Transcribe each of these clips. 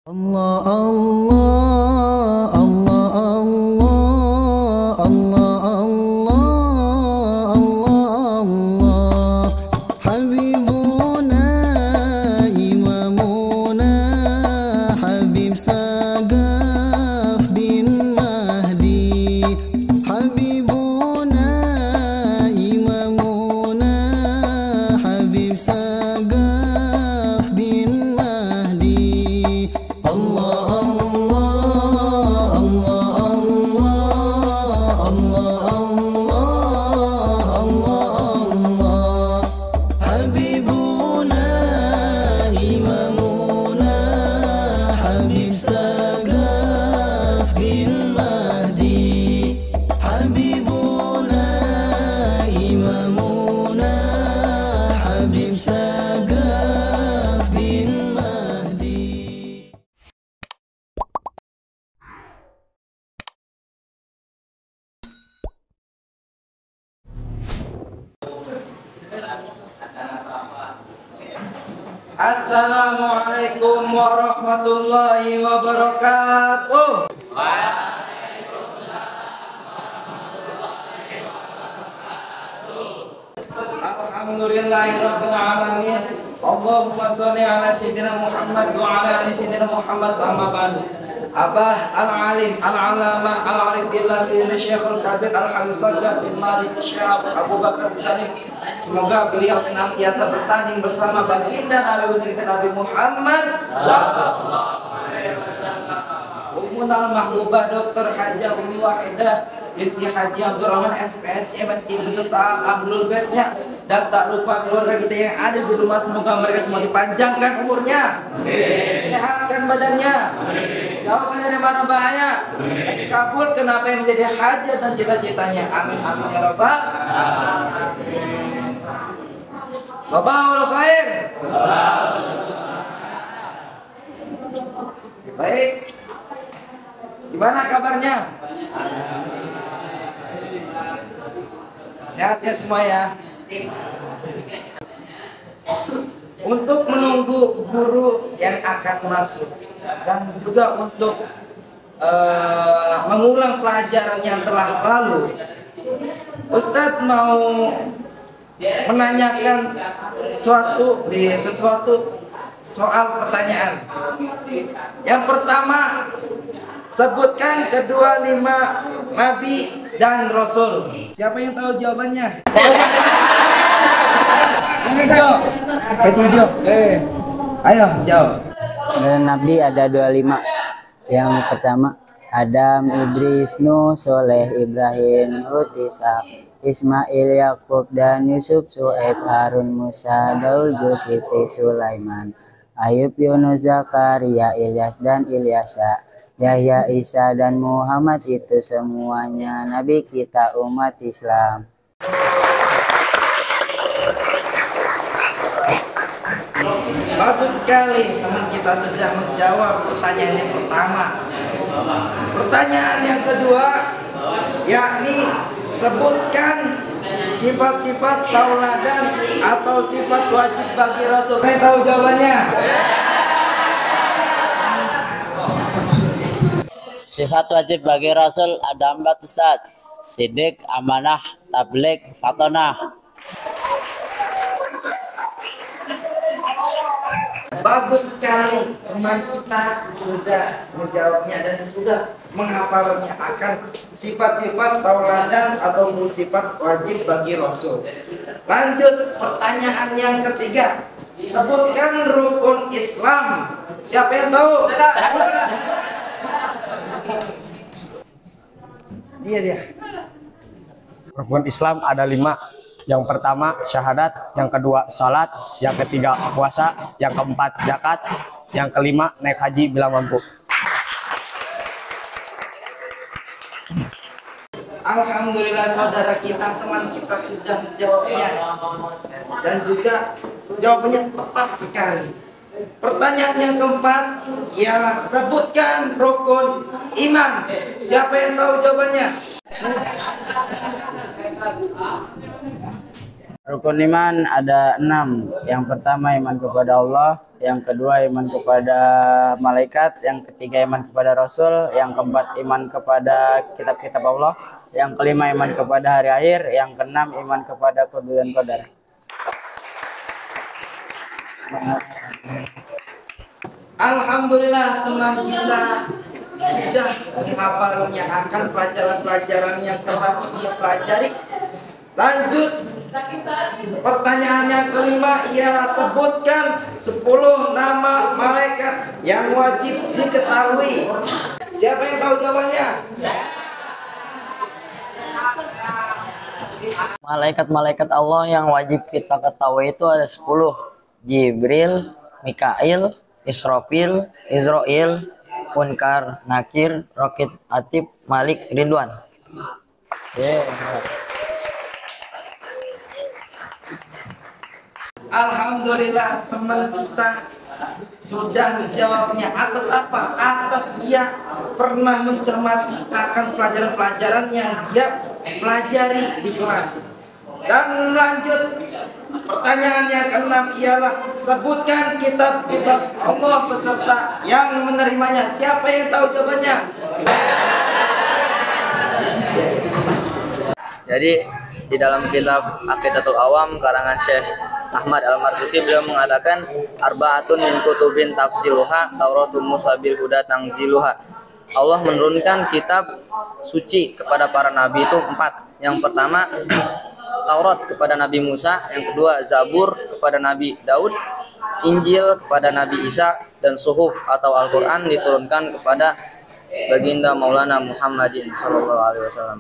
Allah Allah Allah Allah Allah Allah Allah Allah Habibuna Imamuna Habib Sagaf bin Mahdi Habibuna Imamuna Habib Sagaf bin Mahdi Allah Allah Allah Allah Allah Allah Habibuna Imamuna Habib Sagaf bin Mahdi Habibuna Imamuna Habib Sagaf bin Mahdi. Assalamualaikum warahmatullahi wabarakatuh. Alhamdulillahirabbil alamin. Allahumma sholli ala sayyidina Muhammad wa ala ali sayyidina Muhammad amma ba'du. Abah al-alim al-allamah al-arif billahi Syekhul Kabir al-Hamid bin Malik Syekh Abu Bakar Salim. Semoga beliau senantiasa bersanding bersama baginda Nabi besar Nabi Muhammad sallallahu alaihi wasallam. Ummul mahbubah Dr. Hajah Umi Wahidah binti Haji Abdurrahman SPS MSI beserta ahlul baitnya, dan tak lupa keluarga kita yang ada di rumah, semoga mereka semua dipanjangkan umurnya, sehatkan badannya, jauhkan dari mana bahaya, dan dikabulkan apa yang menjadi hajat dan cita-citanya. Amin amin ya rabbal alamin. Sabahul khair. Baik, gimana kabarnya? Sehat ya semua ya. Untuk menunggu guru yang akan masuk dan juga untuk mengulang pelajaran yang telah lalu, Ustadz mau menanyakan sesuatu soal pertanyaan. Yang pertama, sebutkan kedua 5 nabi dan rasul. Siapa yang tahu jawabannya? Ayo jawab. Nabi ada 25. Yang pertama Adam, Idris, Nuh, Soleh, Ibrahim, Hud, Ishak, Ismail, Yakub, dan Yusuf, Su'aib, Harun, Musa, Daud, Zulkifli, Sulaiman, Ayub, Yunus, Zakaria, Ilyas, dan Ilyasa, Yahya, Isa, dan Muhammad. Itu semuanya nabi kita umat Islam. Bagus sekali, teman kita sudah menjawab pertanyaan yang pertama. Pertanyaan yang kedua, yakni sebutkan sifat-sifat tauladan atau sifat wajib bagi Rasul. Saya tahu jawabannya. Sifat wajib bagi Rasul ada 4, Ustaz. Sidik, amanah, tabligh, fatonah. Bagus sekali, teman kita sudah menjawabnya dan sudah menghafalnya akan sifat-sifat tauladan ataupun sifat wajib bagi Rasul. Lanjut, pertanyaan yang ketiga, sebutkan rukun Islam. Siapa yang tahu? Dia. Rukun Islam ada 5. Yang pertama syahadat, yang kedua salat, yang ketiga puasa, yang keempat zakat, yang kelima naik haji bila mampu. Alhamdulillah saudara kita, teman kita sudah menjawabnya dan juga jawabannya tepat sekali. Pertanyaan yang keempat ialah sebutkan rukun iman. Siapa yang tahu jawabannya? Rukun iman ada 6. Yang pertama iman kepada Allah, yang kedua iman kepada malaikat, yang ketiga iman kepada Rasul, yang keempat iman kepada kitab-kitab Allah, yang kelima iman kepada hari akhir, yang keenam iman kepada qada dan qadar. Alhamdulillah teman kita sudah menghafalnya akan pelajaran-pelajaran yang telah dipelajari. Lanjut, pertanyaan yang kelima ialah sebutkan 10 nama malaikat yang wajib diketahui. Siapa yang tahu jawabannya? Malaikat-malaikat Allah yang wajib kita ketahui itu ada 10. Jibril, Mikail, Israfil, Israil, Munkar, Nakir, Rokit, Atib, Malik, Ridwan. Alhamdulillah teman kita sudah menjawabnya. Atas apa? Atas dia pernah mencermati akan pelajaran-pelajaran yang dia pelajari di kelas. Dan lanjut, pertanyaan yang keenam ialah sebutkan kitab-kitab Allah beserta yang menerimanya. Siapa yang tahu jawabannya? Jadi di dalam kitab Aqidatul Awam karangan Syekh Ahmad Al-Marzuki, beliau mengatakan arba'atun min kutubin tafsiluha Tauratul Musa bil huda tangziluha. Allah menurunkan kitab suci kepada para nabi itu 4. Yang pertama Taurat kepada Nabi Musa, yang kedua Zabur kepada Nabi Daud, Injil kepada Nabi Isa, dan Suhuf atau Al-Quran diturunkan kepada baginda Maulana Muhammadin Sallallahu Alaihi Wasallam.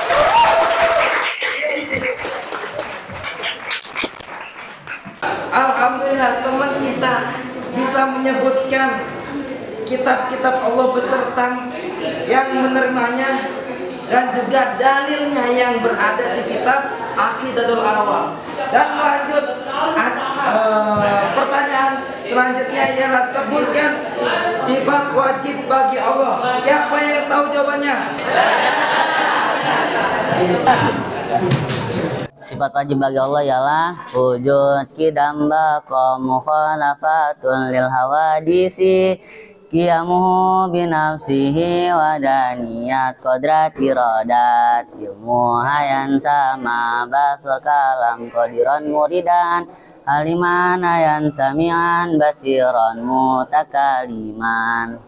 Alhamdulillah teman kita bisa menyebutkan kitab-kitab Allah beserta yang menerimanya dan juga dalilnya yang berada di kitab Aqidatul Awam. Dan lanjut, pertanyaan selanjutnya ialah sebutkan sifat wajib bagi Allah. Siapa yang tahu jawabannya? Sifat wajib bagi Allah ialah wujud qidam baqa mukhalafatun lil hawadisi qiyamuhu binafsihi wa daniyat qadrat iradat ilmu hayan sama basur kalam qadiran muridan aliman hayan samian basiran mutakaliman.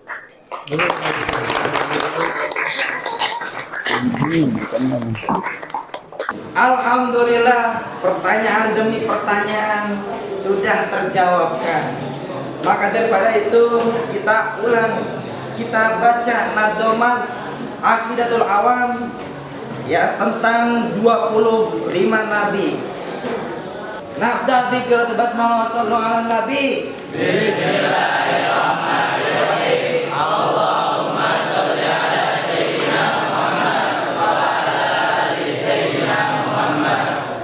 Alhamdulillah, pertanyaan demi pertanyaan sudah terjawabkan. Maka daripada itu kita ulang, kita baca Nadomat Aqidatul Awam ya tentang 25 nabi. Nabda bi qiraatil basmalah wa sallu ala nabi. Bismillahirrahmanirrahim. Allahumma shalli ala sayyidina Muhammad wa ala ali sayyidina Muhammad.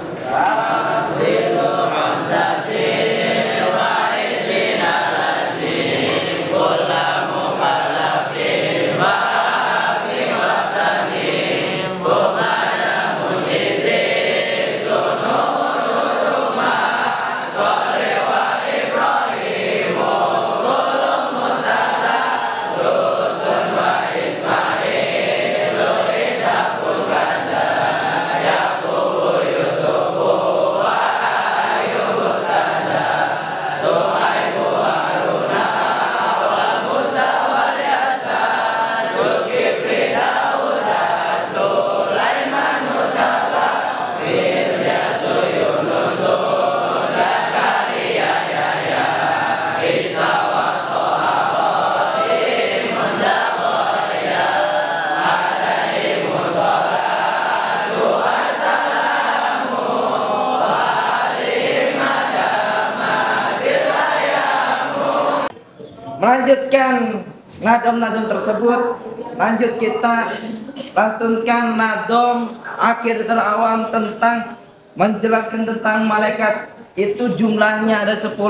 Melanjutkan nadom-nadom tersebut, lanjut kita lantunkan nadom Aqidatul Awam tentang menjelaskan tentang malaikat. Itu jumlahnya ada 10.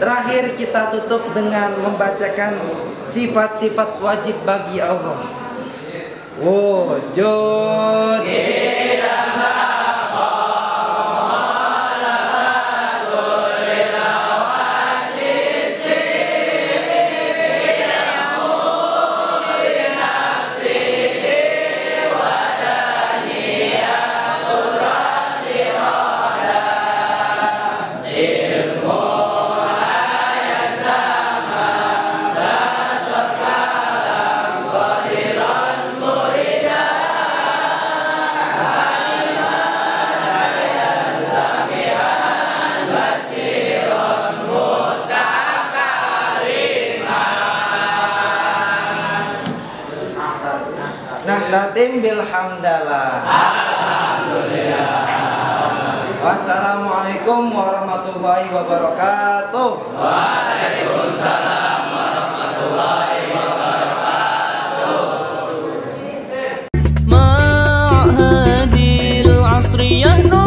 Terakhir kita tutup dengan membacakan sifat-sifat wajib bagi Allah. Wujud Nahdlatin bil hamdalah. Alhamdulillah. Wassalamualaikum warahmatullahi wabarakatuh. Waalaikumsalam warahmatullahi wabarakatuh. Ma'hadil asriyah